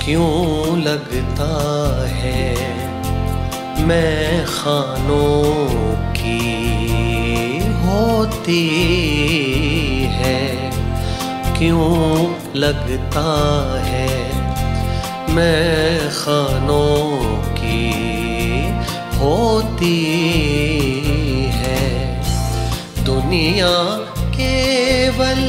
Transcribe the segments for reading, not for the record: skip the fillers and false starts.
क्यों लगता है मैखानों की होती है, क्यों लगता है मैखानों की होती है। दुनिया केवल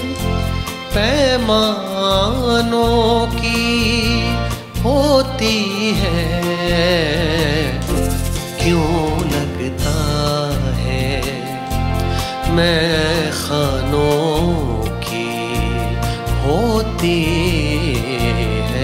पैमानों की होती है, क्यों लगता है मैखानों की होती है।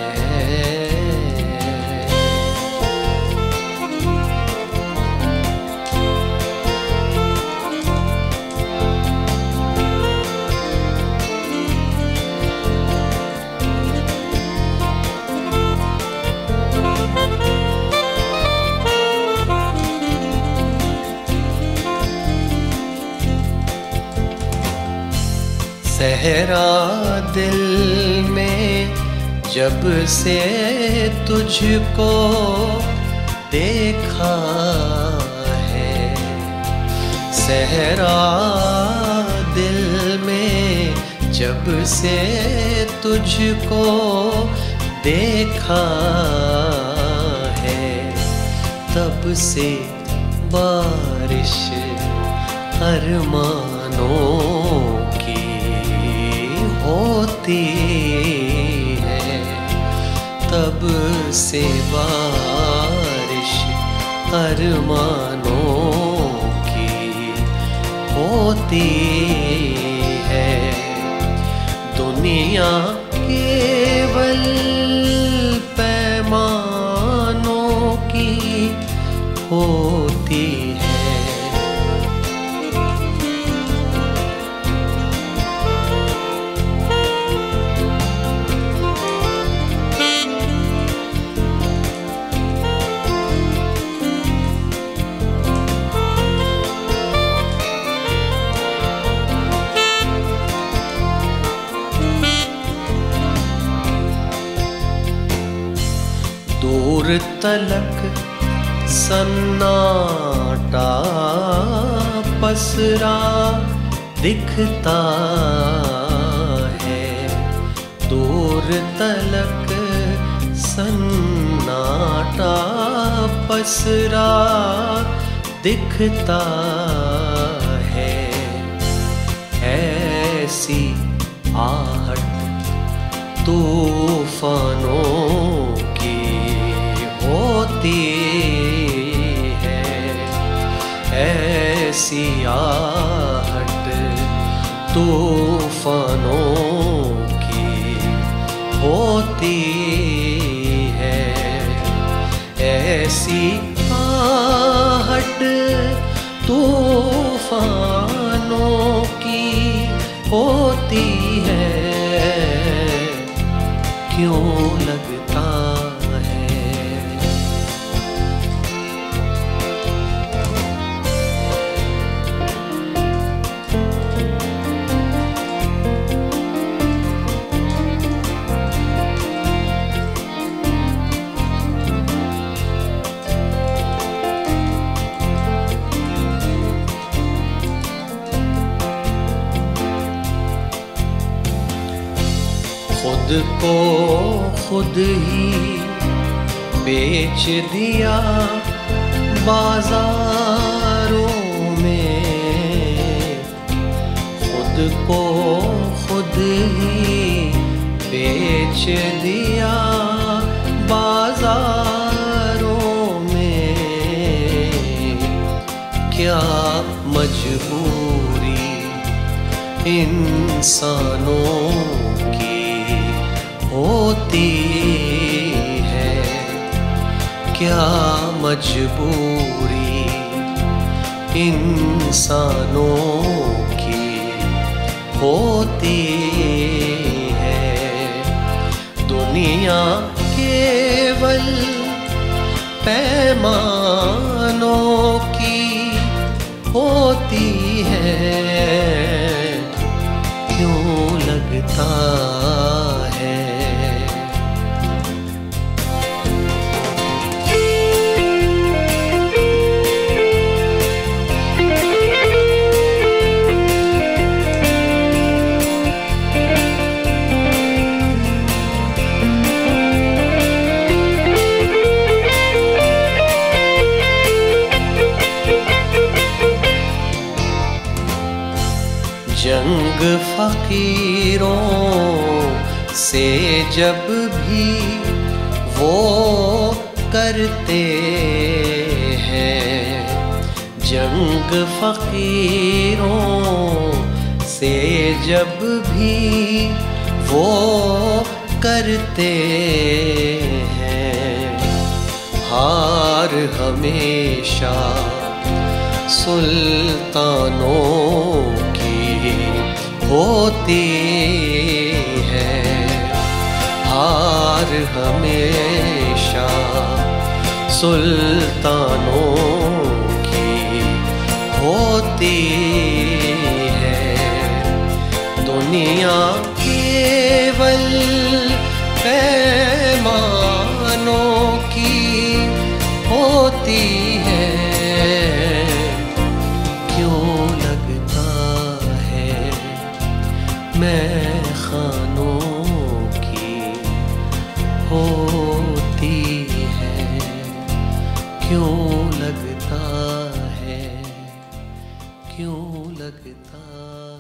सहरा दिल में जब से तुझको देखा है, सहरा दिल में जब से तुझको देखा है, तब से बारिश अरमानों होती है, तब से बारिश अरमानों की होती है। दुनिया केवल पैमानों की होती है। दूर तलक सन्नाटा पसरा दिखता है, दूर तलक सन्नाटा पसरा दिखता है। ऐसी आहट तूफानों होती है, ऐसी आहट तूफानों की होती है, ऐसी आहट तूफानों की होती है, क्यों लगता खुद को खुद ही बेच दिया बाजारों में, खुद को खुद ही बेच दिया बाजारों में। क्या मजबूरी इंसानों होती है, क्या मजबूरी इंसानों की होती है। दुनिया केवल पैमानों की होती है, क्यों लगता है जंग फकीरों से जब भी वो करते हैं, जंग फकीरों से जब भी वो करते हैं, हार हमेशा सुल्तानों की होती है, हार हमेशा सुल्तानों की होती है। दुनिया केवल पैमानों की होती है, क्यों लगता है मैखानों की होती है, क्यों लगता है, क्यों लगता